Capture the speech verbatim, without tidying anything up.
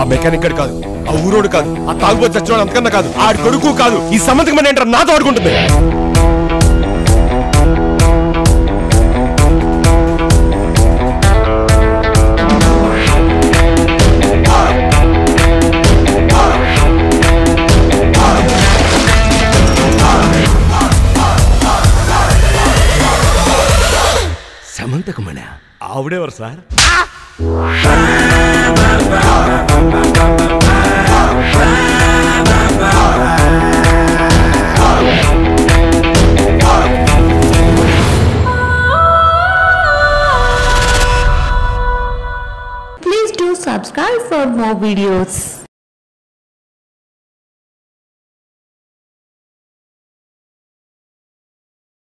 ఆ మెకానిక్ గడు కాదు, ఆ ఊరోడు కాదు, ఆ తాగుబోతు చచ్చినోడు అంతకన్నా కాదు, ఆడి కొడుకు కాదు. ఈ సంబంధం మన ఏంటారు నాతో ఆడుకుంటుంది. సమంతకమణ ఆవిడెవరు sir? Please do subscribe for more videos.